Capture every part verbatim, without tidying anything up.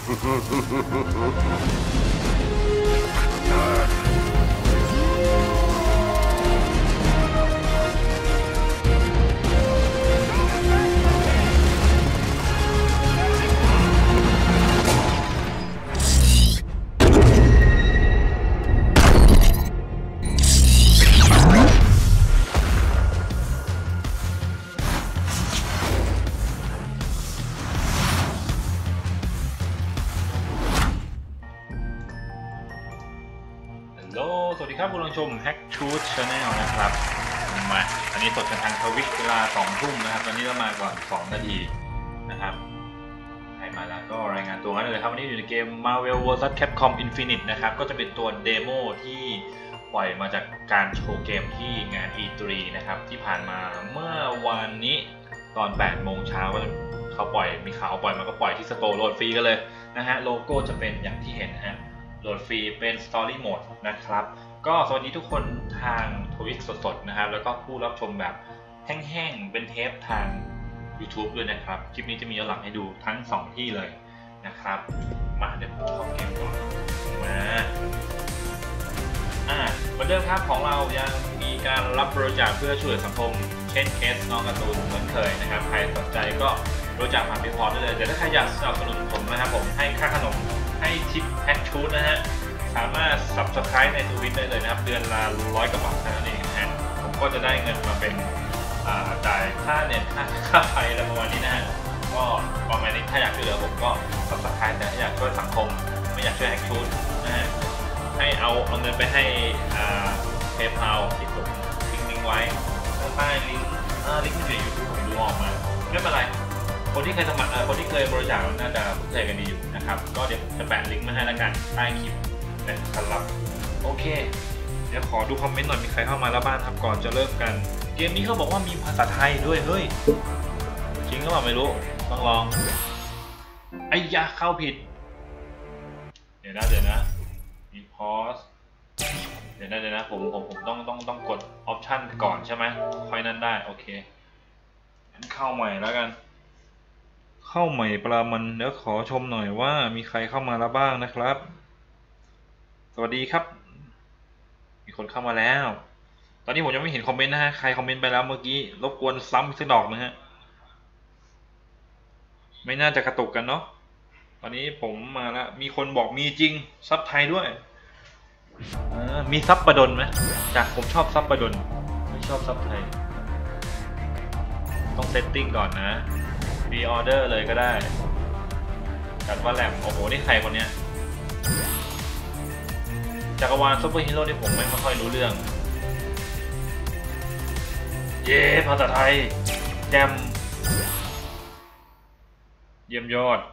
สวัสดีครับคุณผู้ชม Hack Truth Channel นะครับมาอันนี้สดกันทางทวิตเวลาสองทุ่มนะครับตอนนี้เรามาก่อนสองนาทีนะครับให้มาแล้วก็รายงานตัวกันเลยครับวันนี้อยู่ในเกม Marvel เวอร์ซัส Capcom Infinite นะครับก็จะเป็นตัวเดโมที่ปล่อยมาจากการโชว์เกมที่งาน อี ทรี นะครับที่ผ่านมาเมื่อวันนี้ตอนแปดโมงเช้าก็เขาปล่อยมีข่าวปล่อยมาก็ปล่อยที่สโตร์โหลดฟรีกันเลยนะฮะโลโก้จะเป็นอย่างที่เห็นนะฮะโหลดฟรีเป็น Story Mode นะครับก็สวัสดีทุกคนทางทวิตสดๆนะครับแล้วก็ผู้รับชมแบบแห้งๆเป็นเทปทาง YouTube ด้วยนะครับคลิปนี้จะมีย้อนหลังให้ดูทั้งสองที่เลยนะครับมาเดี๋ยวผมเข้าเกมก่อนมาอ่าเหมือนเดิมครับของเรายังมีการรับบริจาคเพื่อช่วยสังคมเช่นเคสน้องการ์ตูนเหมือนเคยนะครับใครสนใจก็บริจาคผ่านเพย์พอได้เลยแต่ถ้าใครอยากสนับสนุนผมนะครับผมให้ค่าขนมให้ทิปแฮกชูดนะฮะสามารถ Subscribe ในทวิตได้เลยนะครับเดือนละร้อยกว่าบาทเท่านั้นเองนะฮะผมก็จะได้เงินมาเป็นจ่ายค่าเน็ตค่าค่าไฟอะไรประมาณนี้นะฮะก็ประมาณนี้ถ้าอยากช่วยเหลือผมก็ Subscribe แต่ถ้าอยากช่วยสังคมไม่อยากช่วยแฮกชูดนะฮะให้เอาเอาเงินไปให้เพย์พาลที่ผมทิ้งลิงก์ไว้ข้างใต้ลิงก์ลิงก์ที่อยู่ใน YouTube ผมดูออกมาไม่เป็นไรคนที่เคยสมัครคนที่เคยบริจาคน่าจะคุ้นเคยกันดีอยู่นะครับก็เดี๋ยวผมจะแปะลิงก์มาให้แล้วกันใต้คลิปนะครับโอเคเดี๋ยวขอดูคอมเมนต์หน่อยมีใครเข้ามาแล้วบ้างครับก่อนจะเริ่มกันเกมนี้เขาบอกว่ามีภาษาไทยด้วยเฮ้ยจริงหรือเปล่าไม่รู้ต้องลองไอ้ยาเข้าผิดเดี๋ยวนะเดี๋ยวนะมีพอสเดี๋ยวนะเดี๋ยวนะผมผมผมต้องต้องต้องกดออปชั่นก่อนใช่ไหมค่อยนั้นได้โอเคงั้นเข้าใหม่แล้วกันเข้าใหม่ปลามันเดี๋ยวขอชมหน่อยว่ามีใครเข้ามาแล้วบ้างนะครับสวัสดีครับมีคนเข้ามาแล้วตอนนี้ผมยังไม่เห็นคอมเมนต์นะฮะใครคอมเมนต์ไปแล้วเมื่อกี้รบกวนซ้ำอีกสักดอกนะฮะไม่น่าจะกระตุกกันเนาะตอนนี้ผมมาแล้วมีคนบอกมีจริงซับไทยด้วยมีซับประดนไหมจากผมชอบซับประดนไม่ชอบซับไทยต้องเซตติ้งก่อนนะรีออเดอร์เลยก็ได้จัดว่าแหลมโอ้โหนี่ใครคนเนี้ยจักรวาลซุปเปอร์ฮีโร่ที่ผมไม่ค่อยรู้เรื่องเย้ภาษาไทยแจมเยี่ยมยอด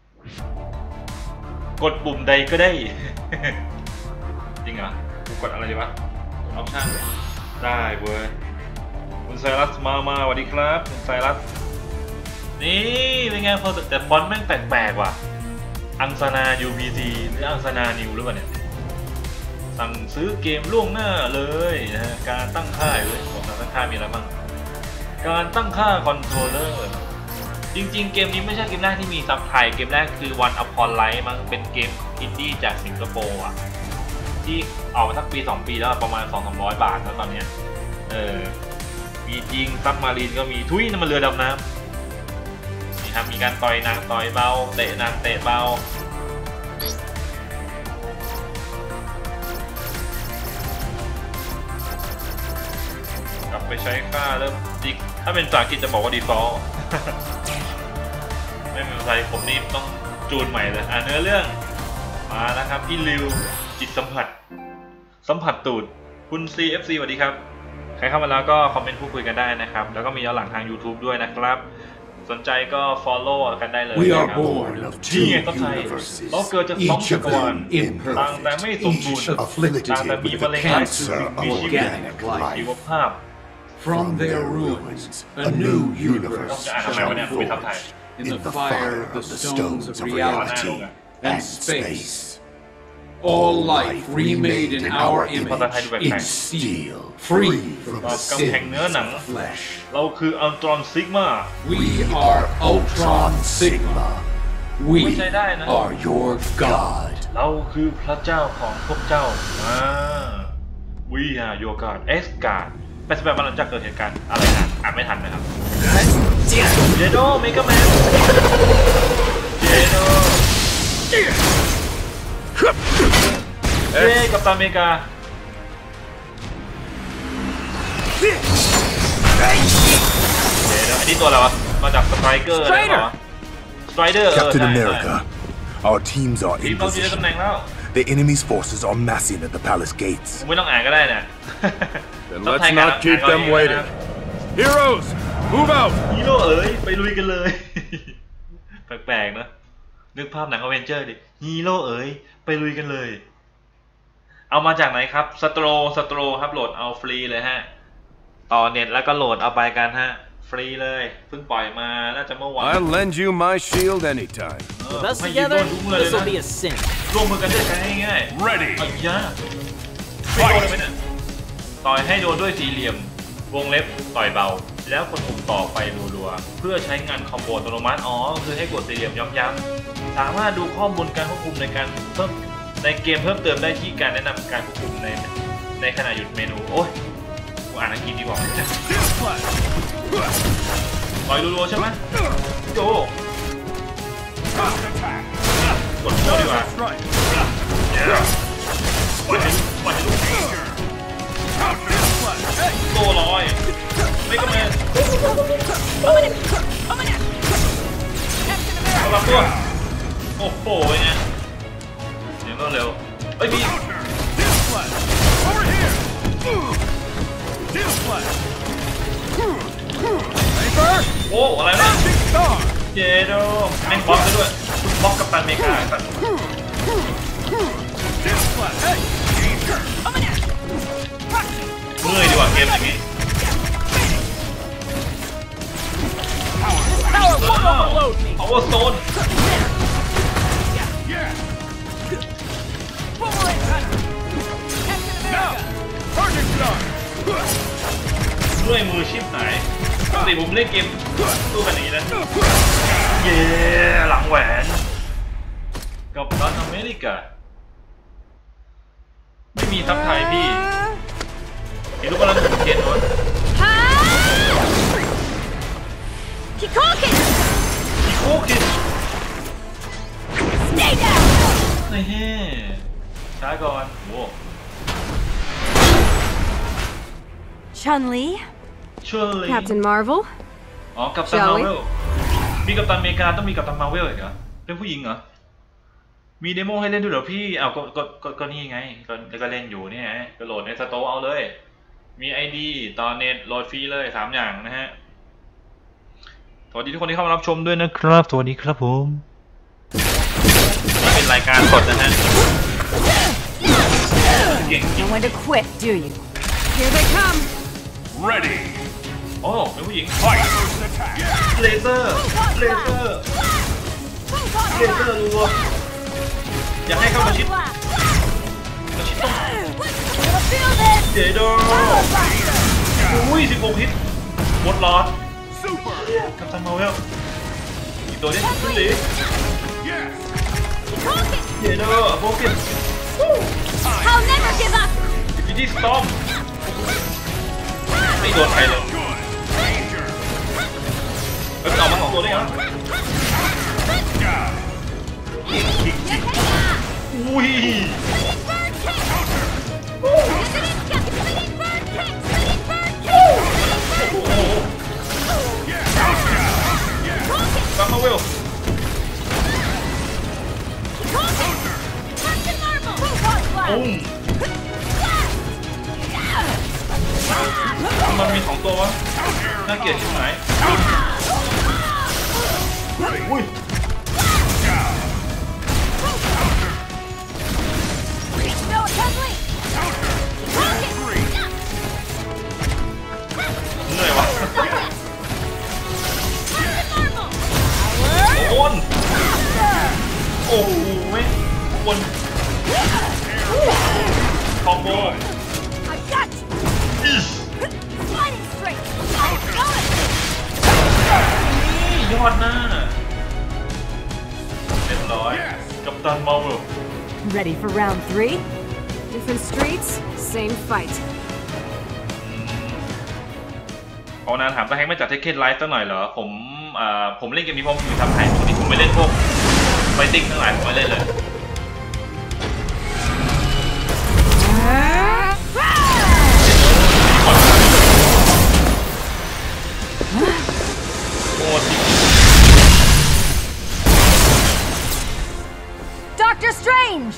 กดปุ่มใดก็ได้จริงเหรอกูกดอะไรดีวะออปชั่นได้เว้ยคุณไซรัสมามาสวัสดีครับคุณไซรัสนี่เป็นไงพอแต่ฟอนต์แม่งแปลกๆว่ะอังสนา ยู พี ซี หรืออังสนานิวหรือเปล่าเนี่ยสั่งซื้อเกมล่วงหน้าเลยนะฮะการตั้งค่าเลยของการตั้งค่ามีอะไรบ้างการตั้งค่าคอนโทรลเลอร์จริงๆเกมนี้ไม่ใช่เกมแรกที่มีซับไทยเกมแรกคือ One Upon Light มั้งเป็นเกมอินดี้จากสิงคโปร์อ่ะที่ออกมาสักปีสองปีแล้วประมาณ สองถึงสามร้อย บาทแล้วตอนเนี้ยเออมีจริงซับมารีนก็มีทุยน้ำมันเรือดำน้ำนี่ครับมีการต่อยหนักต่อยเบาเตะหนักเตะเบากลับไปใช้ค่าเริ่มจิกถ้าเป็นภาษาอังกฤษจะบอกว่า default ไม่เป็นไรผมนี่ต้องจูนใหม่เลยอ่ะเนื้อเรื่องมาแล้วครับพี่ริวจิตสัมผัสสัมผัสตูดคุณ ซี เอฟ ซี สวัสดีครับใครเข้ามาแล้วก็คอมเมนต์พูดคุยกันได้นะครับแล้วก็มีย้อนหลังทาง YouTube ด้วยนะครับสนใจก็ follow กันได้เลยนะครับที่ไงต้นไทยเราเกิดจากสองจักรวาลต่างแต่ไม่สมบูรณ์ต่างแต่มีมะเร็งร้ายมีชีวิตชีวภาพ From their ruins, a new universe shall unfold in the fire of the stones of reality and space. All life remade in our image in steel, free from the sin of flesh. เราคือ Ultron Sigma. We are Ultron Sigma. We ใช้ได้นะ are your God. เราคือพระเจ้าของพวกเจ้าอ่า We are your God X God แปลว่าหลังจากเกิดเหตุการณ์อะไรนะอ่านไม่ทันนะครับเจโดเมกาแมนเจโดเอ้กัปตันอเมริกาเจโดอันนี้ตัวอะไรวะมาจากสไตรเกอร์อะไรวะสไตรเดอร์ Captain America, our teams are ทีม in เราอยู่ในตำ position. แหน่งแล้ว The enemy's forces are massing at the palace gates. ไม่ต้องอ่านก็ได้นะ Then let's not keep them waiting. Heroes, move out! ฮีโร่เอ๋ยไปลุยกันเลย แปลกๆนะนึกภาพหนังอเวนเจอร์ดิฮีโร่เอ๋ยไปลุยกันเลย เอามาจากไหนครับสโตรสโตรครับโหลดเอาฟรีเลยฮะต่อเน็ตแล้วก็โหลดเอาไปกันฮะฟรีเลยเพิ่งปล่อยมาน่าจะเมื่อวาน I'll lend you my shield anytime. With us together, this will be a sin. ร่วมมือกันด้วยกันง่ายๆ Ready. อ้ยาไม่โดนเลยไหมเนี่ยต่อยให้โดนด้วยสี่เหลี่ยมวงเล็บต่อยเบาแล้วกดปุ่มต่อไปรัวๆเพื่อใช้งานคอมโบอัตโนมัติอ๋อคือให้กดสี่เหลี่ยมย้ำๆสามารถดูข้อมูลการควบคุมในการเพิ่มในเกมเพิ่มเติมได้ที่การแนะนำการควบคุมในในขณะหยุดเมนูโอ้ยกูอ่านอังกฤษดีกว่าต่อยรัวๆใช่ไหมโจกดโจดีกว่าปล่อยให้ปล่อยให้ลูกโตลอยไม่ก็แมนระวังตัวโอ้โหไงเดี๋ยวก็เร็วเฮ้ยพี่โอ้อะไรนะเจโดแม่งบล็อกซะด้วยบล็อกกับตันอเมริกาครับเมื่อยดีกว่าเกมอย่างนี้Power Stone ด้วยมือชิบหายปกติผมเล่นเกมตู้กันอย่างนี้นะเย้หลังแหวนกับตันอเมริกาไม่มีทับไทยพี่เห็นลูกบอลถูกเขียนด้วยคิโคคิคิโคคินี่เฮ้ช้าก่อนโว้ Chun-Li, ช่วยเลย Captain Marvel. อ๋อกัปตันมาร์เวลมีกัปตันอเมริกาต้องมีกัปตันมาร์เวลอีกเหรอเป็นผู้หญิงเหรอมีเดโมให้เล่นด้วยเหรอพี่อ้าวก็ก็ก็ก็นี่ไงก็ก็เล่นอยู่เนี่ยก็โหลดในสโตร์เอาเลยมี ไอ ดี ต่อเน็ตโหลดฟรีเลยสามอย่างนะฮะสวัสดีทุกคนที่เข้ามารับชมด้วยนะครับสวัสดีครับผมนี่เป็นรายการสดนะฮะเก่งจริง Know when to quit, do you? Here they come. Ready. โอ้เป็นผู้หญิง Fight. Attack. เลเซอร์เลเซอร์เลเซอร์รัวอยากให้เข้ามาชิดมาชิดต้องเจโดอุ้ยสิบหกฮิตหมดหลอดกัปตันมาร์เวลอีกตัวนี้ขึ้นเลยเจโดโบกิน I'll never give up. อินฟินิตี้สตอร์มไม่โดนใครเลยเฮ้ยออกมาสองตัวได้ยังอุ้ยกัปตันมาร์เวลโอ้มันมีสองตัววะน่าเกลียดชิบหายอุ้ยเหนื่อยวะโอนโอ้โหไม่บนคอมโบอิสยอดหน้าอยกัปตันมาร์เวล Ready for round three? Different streets, same fight. พอนานถามตาแฮงไม่จัดเทคเคนไลฟ์ตั้งหน่อยเหรอผมอ่าผมเล่นเกมนี้เพราะผมอยู่ทำไทยช่วงนี้ผมไม่เล่นพวกไฟติ้งทั้งหลายผมไม่เล่นเลยโอ้จริง Doctor Strange!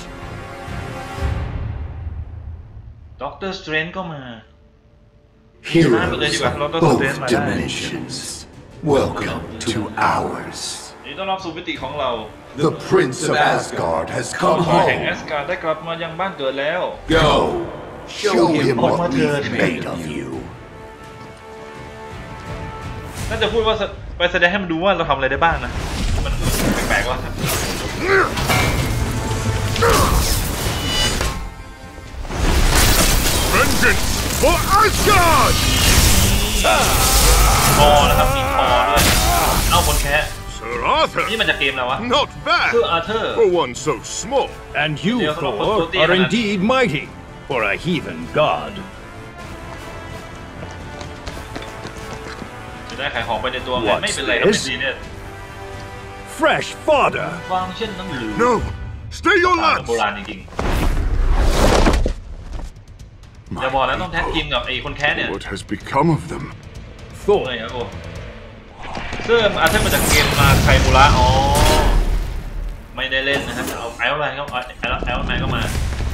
ด็อกเตอร์สเตรนจ์ก็มา Heroes of both dimensions, welcome to ours. นี่ต้อนรับสู่มิติของเรา The Prince of Asgard has come แห่งแอ home. สการ์ดได้กลับมายังบ้านเกิดแล้ว Go, show him what we've made of you. น่าจะพูดว่าไปแสดงให้มันดูว่าเราทำอะไรได้บ้างนะ มันแปลกๆว่ะ Vengeance for Asgard! คอนะครับมีคอด้วยเอ้าคนแค่ Sir Arthur! นี่มันจะเกมแล้ววะ Not คือ bad อาร์เธอร์ for one so small. And you, Yeah, Thor, but- but- are indeed mighty for a heathen god. จะได้ขายของไปในตัวไง What's ไม่เป็นไรครับ this? เป็นดีเนี่ย Fresh fodder. วางเช่นน้ำหลือ No! Stay your ตาม lads! โบราณจริงๆอย่าบอกนะต้องแท็กทีมกับไอ้คนแค้นเนี่ย What has become of them? โอ้ย Thor, ครับโอ้เสื้ออาร์เธอร์มาจากเกมมาไคมูระอ๋อไม่ได้เล่นนะครับเอาไอรอนแมนก็ไอรอนไอรอนแมนก็มา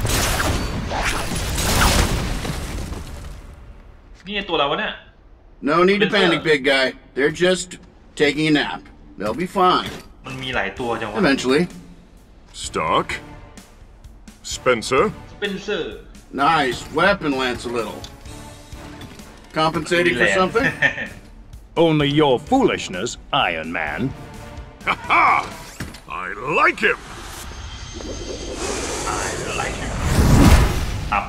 นี่ตัวอะไรวะเนี่ย No need to panic, big guy. They're just taking a nap. They'll be fine. มันมีหลายตัวจังวะ Eventually. Stark? Spencer? เป็นเซอร์ Nice weapon, Lance a little. Compensating for something? only your foolishness, Iron Man. Ha ha! I like him! อะไรครับ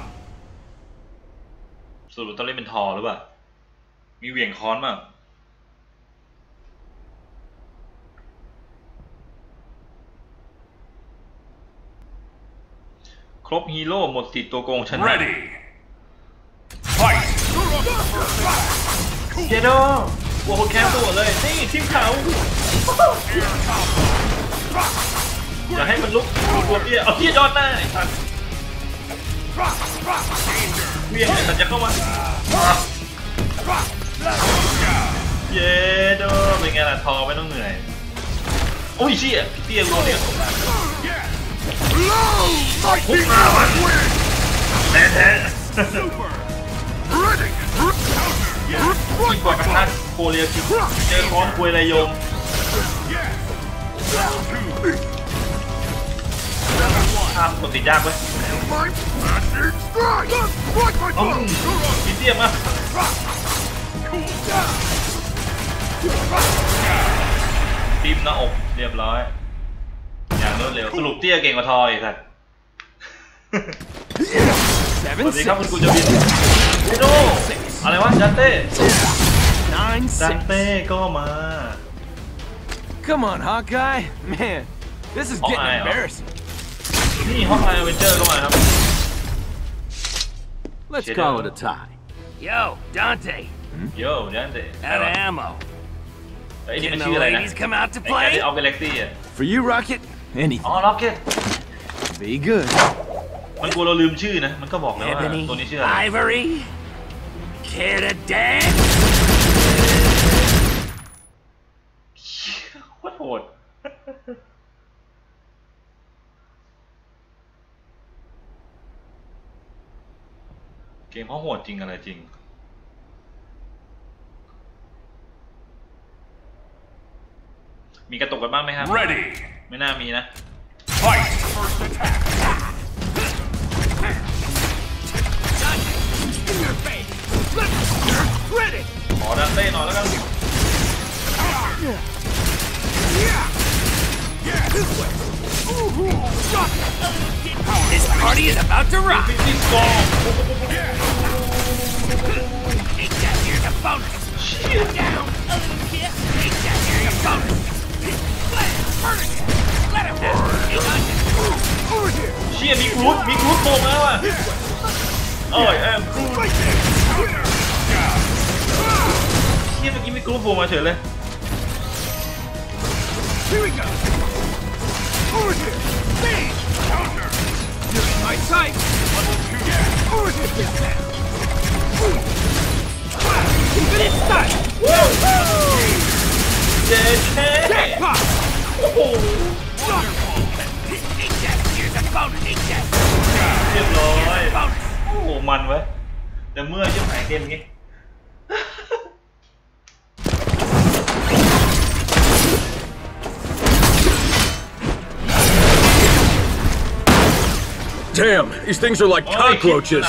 สรุปต้องเล่นเป็นทอหรือเปล่ามีเหวี่ยงค้อนมั้งครบฮีโร่หมดสิทธิ์ตัวโกงชนะ Ready. Fight. เจโดวัวคนแค้นตัวเลยนี่ทีมเขาอย่าให้มันลุกตัวเตี้ยเอาเตี้ยยอดหน้าไอ้สัตว์เวียงเนี่ยสัตว์จะเข้ามาเยโดเป็นไงล่ะทอไม่ต้องเหนื่อยโอ้ยเชี่ยเตี้ยวัวเนี่ยพุ่งมาวันแท้แท้ที่กว่ากระทัดโคเรียคิเจอค้อนคุยระยมข้ามกดติดยากเว้ยกินเตี้ยมาตีมหน้าอกเรียบร้อยอย่างรวดเร็วสรุปเตี้ยเก่งกว่าทอยสัตว์สวัสดีครับคุณกูจะบินโน่อะไรวะจันเต้จันเต้ก็มา Come on, Hawkeye. Man, this is getting Hawkeye, huh? embarrassing. นี่ฮอกอายอเวนเจอร์ก็มาครับ Let's Shit call out. it a tie. Yo, Dante, โย่จันเต้ out of ammo. ไอ้นี่มัน Can ชื่อ the อะไรนะ ladies come out to ไอ้แกที่ play? เอากาแล็กซี่อ่ะ For you, Rocket, อ๋อ anything. ล็อกเก็ต Be good. มันกลัวเราลืมชื่อนะมันก็บอกแล้วว่า Ebony, ตัวนี้ชื่ออะไร Ivory, care to dance? โคตรโหดเกมเขาโหดจริงอะไรจริงมีกระตุกกันบ้างไหมครับ Ready. ไม่น่ามีนะ Fight. First attack. In your face. Let's get it. ขอดันเต้หน่อยแล้วกัน This party is about to rock. ฟินิชกอง Take that here, the bonus. Shoot down. Take that here, the bonus. Let him burn it. Let him have it. เชี่ยมีกรูดมีกรูดโผล่มาว่ะโอ้ยแอมกรูดเชี่ยเมื่อกี้มีกรูดโผล่มาเฉยเลย My sight! Keep it inside! เจ๊แค่โอ้โหเรียบร้อยโอ้โหมันเว้ยแต่เมื่อช่วงไหนเกมนี้ Damn, these things are like cockroaches.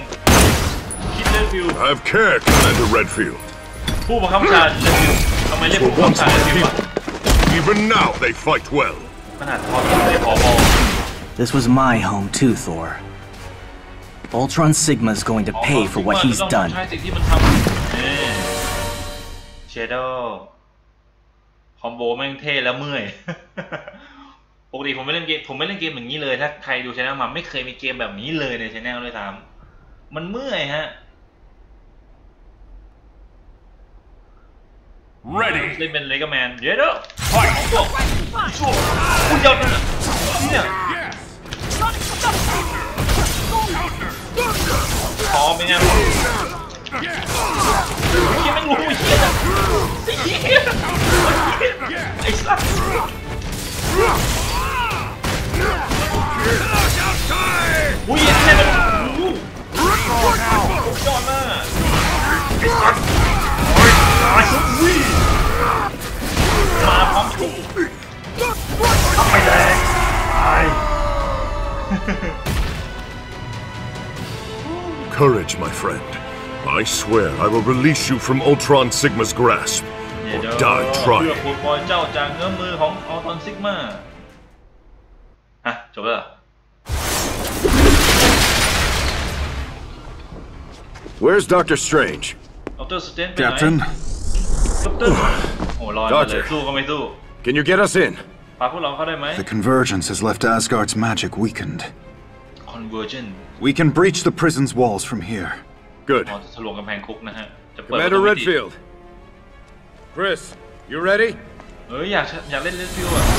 Have care, Commander Redfield. For once my people, even now they fight well. This was my home too, Thor. Ultron Sigma's going to pay for what he's done. Shadow คอมโบแม่งเท่แล้วเมื่อย ปกติผมไม่เล่นเกมผมไม่เล่นเกมอย่างนี้เลยถ้าใครดูช่องมาไม่เคยมีเกมแบบนี้เลยในช่องเลยถามมันเมื่อยฮะ Ready เล่นเป็นเลกาแมนเยอะด้วยชั่วชั่วคุณยอดนะเนี่ยพร้อมไหมเนี่ยยังไม่รู้ไอ้สัสอุ้ยแค่แบบโอ้ยอดมากมาพร้อมถูกไปเลยไป Courage, my friend. I swear I will release you from Ultron Sigma's grasp, or die trying. เพื่อปลดปล่อยเจ้าจากเงื้อมือของอัลตรอนซิกมาฮะจบแล้ว Where's Doctor Strange? Doctor Strange Captain. Doctor โอ้ลอยมาเลยสู้ก็ไม่สู้ Can you get us in? พาพวกเราเข้าได้ไหม The convergence has left Asgard's magic weakened. Convergence. We can breach the prison's walls from here. Good. อ๋อจะทะลวงกำแพงคุกนะฮะจะเปิด Commander Redfield. Chris, you ready? เอ้ยอยากอยากเล่น Redfield อ่ะ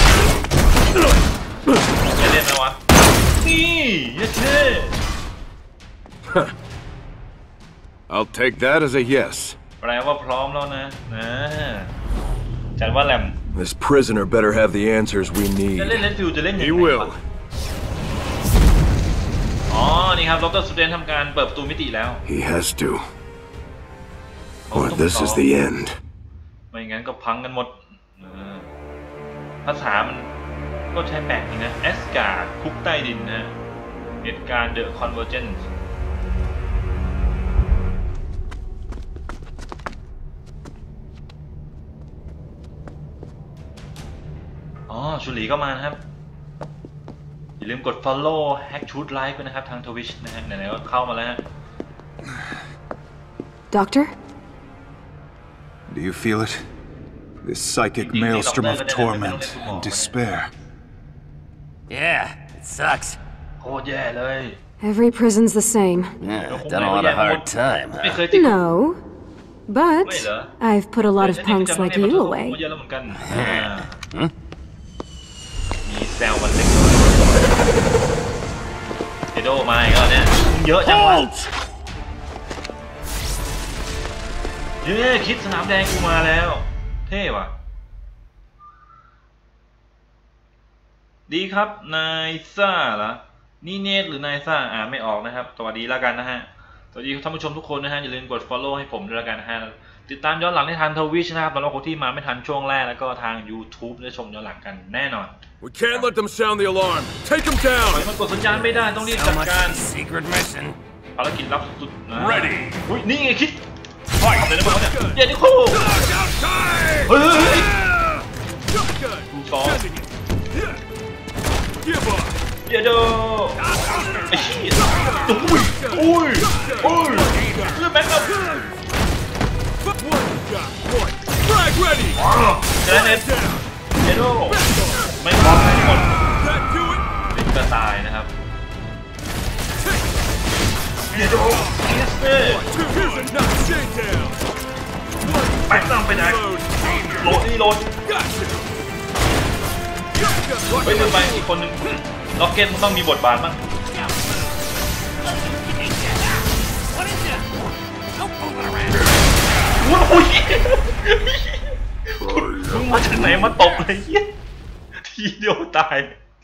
จะเล่นไหมวะนี่ยัดเท่ I'll take that as a yes. แปลว่าพร้อมแล้วนะนะจัดว่าแหลม This prisoner better have the answers we need. จะเล่น Redfield จะเล่นยังไง He will. อ๋อนี่ครับดร. Strange ทำการเปิดประตูมิติแล้ว He has to. Or this is the end. ไม่งั้นก็พังกันหมดภาษามันก็ใช้แปลกจริงนะ Asgard คุกใต้ดินนะเหตุการณ์ The Convergence อ๋อชุลีก็มานะครับอย่าลืมกด follow hack shoot like ด้วยนะครับทาง Twitch นะฮะไหนๆก็เข้ามาแล้วฮะ Doctor? Do you feel it? This psychic maelstrom of torment and despair. Yeah, it sucks. โคตรแย่เลย Every prison's the same. Yeah, done a lot of hard time, huh? No, but I've put a lot of punks like you away. มีแซวมันเล็กน้อยเจโดมาอีกแล้วเนี่ยเยอะจังวะเย้คิดสนามแดงกูมาแล้วเท่ว่ะดีครับนายซ่าเหรอนี่เนทหรือนายซ่าอ่านไม่ออกนะครับสวัสดีแล้วกันนะฮะสวัสดีท่านผู้ชมทุกคนนะฮะอย่าลืมกด follow ให้ผมด้วยแล้วกันนะฮะติดตามย้อนหลังในทาง Twitch นะครับสำหรับคนที่มาไม่ทันช่วงแรกแล้วก็ทาง YouTube ได้ชมย้อนหลังกันแน่นอน We can't let them sound the alarm. Take them down. มันกดสัญญาณไม่ได้ต้องรีบจัดการ Secret mission. ภารกิจลับสุดๆนะ Ready. อุ้ยนี่ไงคิดทำอะไรได้บ้างเนี่ยเดี๋ยวนี้คู่เฮ้ยดูสองเดี๋ยวเด้อไอ้ชี้อุ้ยอุ้ยอุ้ยเรื่องแม็กซ์ Frag ready. เจอเน็ตเจโดไม่พร้อมไม่หมดก็ตายนะครับเดี๋ยวเอสเต้ไปตั้งไปไหนโหลดนี่โหลดเฮ้ยลืมไปอีกคนนึงล็อกเก็ตมันต้องมีบทบาทบ้างโอ้ยมึงมาจากไหนมาตบเลยทีเดียวตาย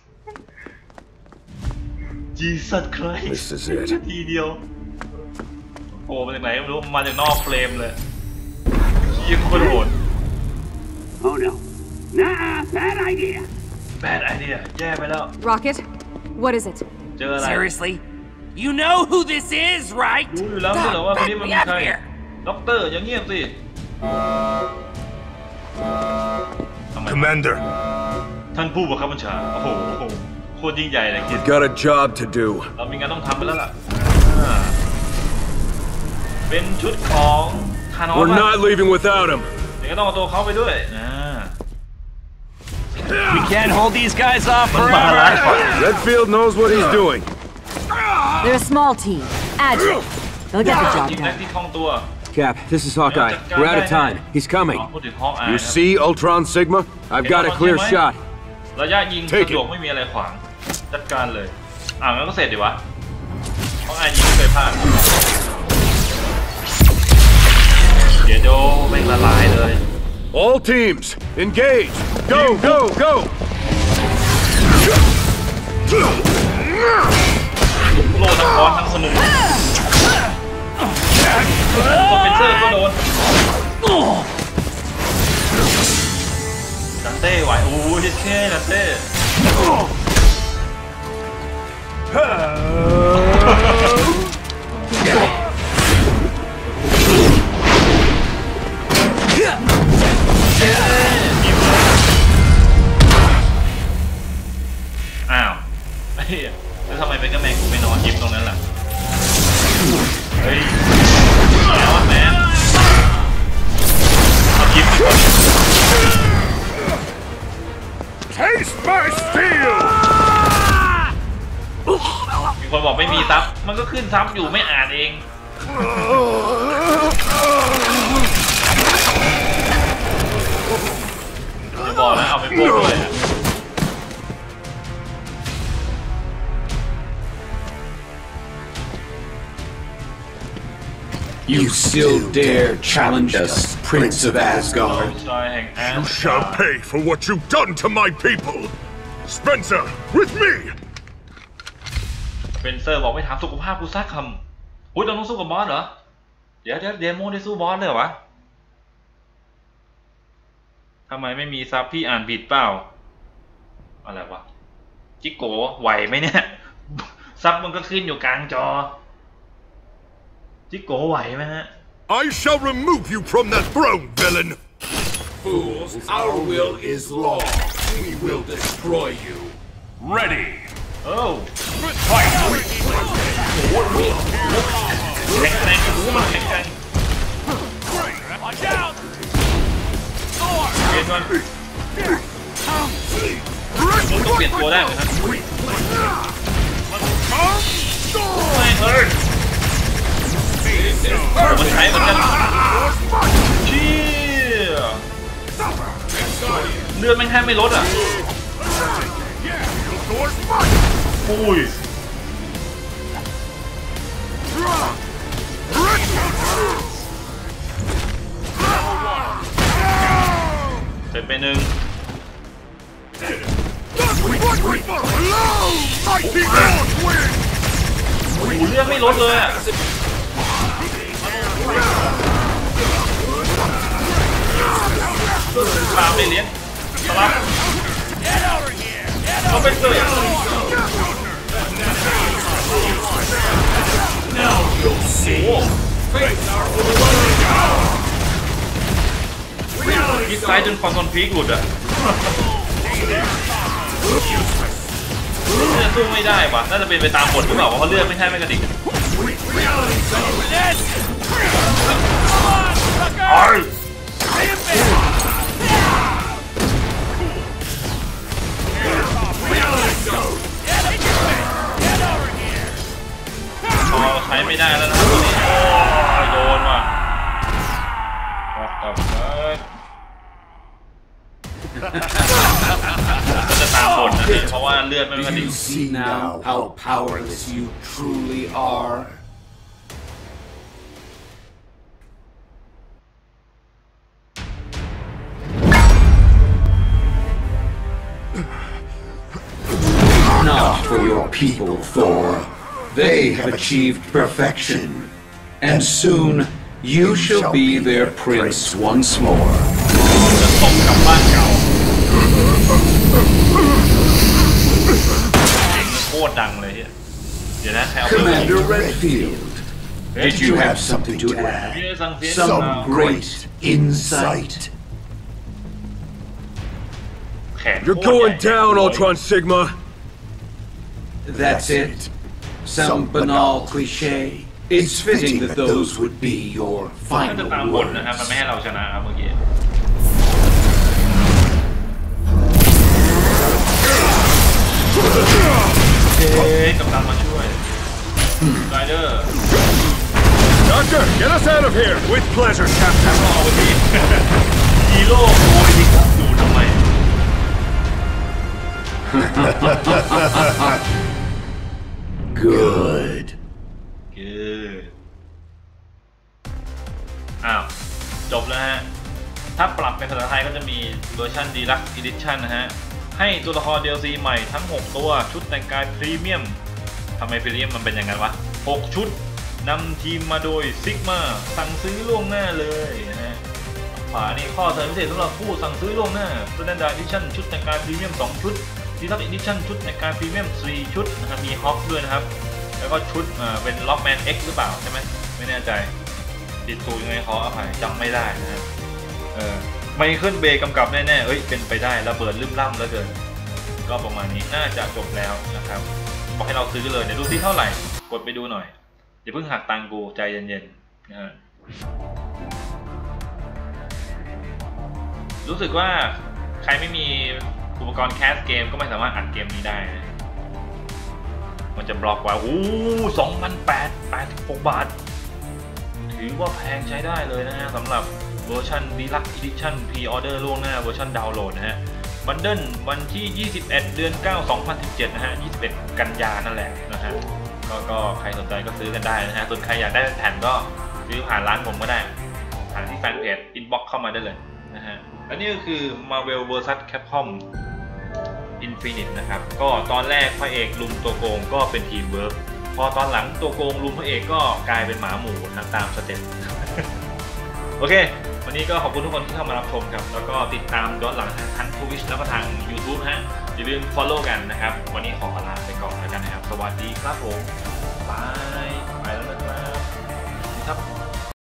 จีสัตว์ใครทีเดียวโอ้มาจากไหนไม่รู้มาจากนอกเฟรมเลยยี่โคตรโหด Oh no nah bad idea bad idea แย่ไปแล้ว Rocket what is it เจออะไร Seriously you know who this is right รู้อยู่แล้วไม่เหรอว่าคนนี้มันเป็นใครด็อกเตอร์อย่างเงียบสิ Commander ท่านผู้บังคับบัญชาโอ้โหโคตรยิ่งใหญ่เลยคิด We've got a job to do เรามีงานต้องทำไปแล้วล่ะเป็นชุดของธานอส We're not leaving without him เดี๋ยวก็ต้องเอาตัวเขาไปด้วยนะ We can't hold these guys off forever. Redfield knows what he's doing. They're a small team. Agile. They'll get the job ยิงแม็ก done. ที่คล่องตัว Cap, this is Hawkeye. We're out of time. He's coming. You see Ultron Sigma? I've got a clear shot. ระยะยิงสะดวกไม่มีอะไรขวางจัดการเลยอ่ะงั้นก็เสร็จดิวะเพราะไอ้ยิงไม่เคยพลาดเดี๋ยวโดแม่งละลายเลย All teams, engage! Go, go, go! โลทั้งคอนทั้งสนุกคนเป็นเซอร์ก็โดนดันเต้ไหวโอ้ยเท่ดันเต้อ้าวไอ้แล้วทำไมเป็นกระแมงกูไม่นอนยิบตรงนั้นล่ะเฮ้ยแล้วแมนเอายิบดีกว่า Taste my steel! มีคนบอกไม่มีซับมันก็ขึ้นซับอยู่ไม่อ่านเองจะบอกนะเอาไปโป้ด้วย You still dare challenge us, Prince of Asgard? You shall pay for what you've done to my people! Spencer, with me! เฟนเซอร์บอกไม่ถามสุขภาพกูซักคำอุ้ยเราต้องสู้กับบอสเหรอเดี๋ยวเดี๋ยวเดโมได้สู้บอสเลยเหรอวะทำไมไม่มีซับพี่อ่านผิดเปล่าอะไรวะจิโกไหวไหมเนี่ยซับมันก็ขึ้นอยู่กลางจอจิโกไหวไหมฮะ I shall remove you from that throne, villain! Fools, our will is law. We will destroy you. Ready. Oh. Fight. แข็งแรงหูมันแข็งแรง Watch out เปลี่ยนมันต้องเปลี่ยนตัวได้ไหมครับไม่เฮ้ยมันใช้เหมือนกันเชี่ยเลือดไม่แค่ไม่ลดอ่ะอุ้ยเสร็จไปหนึ่งโอ้โหเลือดไม่ลดเลยอ่ะตามไปเลี้ยงสลับเขาเป็นเสือยิงซ้ายจนคอนโซลพีกหลุดอ่ะเนี่ยสู้ไม่ได้ว่ะน่าจะเป็นไปตามบทหรือเปล่าเพราะเลือดไม่ใช่ไม่กระดิกไอ้ก็จะตามบทนะเพราะว่าเลือดไม่ค่อยดี Do you see now how powerless you truly are? Not for your people, Thor. They have achieved perfection, and soon you shall be their prince once more. ตกกลับบ้านเก่าโคตรดังเลยเดี๋ยวนะแถว Commander Redfield, did you have something to add? Some great insight? You're going down, Ultron Sigma. That's it. Some banal cliche. It's fitting that those would be your น่าจะ final ตามบทนะครับมัน words. ไม่ให้เราชนะครับเมื่อกี้เฮ้ยกัปตันมาช่วยไรเดอร์ Doctor, get us out of here! With pleasure, Captain. เอาไปทีฮีโร่โวยดิครับอยู่ทำไม Good. Good อ้าวจบแล้วฮะถ้าปรับเป็นภาษาไทยก็จะมีเวอร์ชัน Deluxe Edition นะฮะให้ตัวละคร ดี แอล ซี ใหม่ทั้งหกตัวชุดแต่งกายพรีเมียมทำไมพรีเมียมมันเป็นอย่างนั้นวะหกชุดนำทีมมาโดยซิกมาสั่งซื้อล่วงหน้าเลยนะฮะขวานี่ข้อเสนอพิเศษสำหรับผู้สั่งซื้อล่วงหน้า Standard Edition ชุดแต่งกายพรีเมียมสองชุด Deluxe Edition ชุดแต่งกายพรีเมียมสี่ชุดนะครับมีฮอคด้วยนะครับแล้วก็ชุดเป็นล็อกแมน X หรือเปล่าใช่ไหมไม่แน่ใจติดถูกยังไงขออภัยจำไม่ได้นะครับเออไมเคิลเบย์กำกับแน่ๆเอ้ยเป็นไปได้ระเบิดลืมล่ำแล้วเกินก็ประมาณนี้น่าจะจบแล้วนะครับบอกให้เราซื้อเลยเดี๋ยวดูที่เท่าไหร่กดไปดูหน่อยอย่าเพิ่งหักตังกูใจเย็นๆนะฮะรู้สึกว่าใครไม่มีอุปกรณ์แคสเกมก็ไม่สามารถอัดเกมนี้ได้นะมันจะบล็อกไว้โอ้สองพันแปดแปดสิบหกบาทถือว่าแพงใช้ได้เลยนะฮะสำหรับเวอร์ชัน Deluxe Edition Pre-Order ล่วงหน้าเวอร์ชันดาวน์โหลดนะฮะบันเดิลวันที่ยี่สิบเอ็ดเดือนเก้า สองพันสิบเจ็ดนะฮะยี่สิบเอ็ดกันยานั่นแหละนะฮะก็ก็ใครสนใจก็ซื้อกันได้นะฮะส่วนใครอยากได้แผ่นก็ซื้อผ่านร้านผมก็ได้ผ่านที่แฟนเพจ Inbox เข้ามาได้เลยนะฮะและนี่ก็คือ Marvel เวอร์ซัส Capcom Infinite นะครับก็ตอนแรกพระเอกลุมตัวโกงก็เป็นทีมเวิร์คพอตอนหลังตัวโกงลุมพระเอกก็กลายเป็นหมาหมูนะตามสเต็ป โอเควันนี้ก็ขอบคุณทุกคนที่เข้ามารับชมครับแล้วก็ติดตามย้อนหลังทั้ง Twitch แล้วก็ทาง YouTube ฮะอย่าลืม follow กันนะครับวันนี้ขอลาไปก่อนแล้วกันนะครับสวัสดีครับผมบาย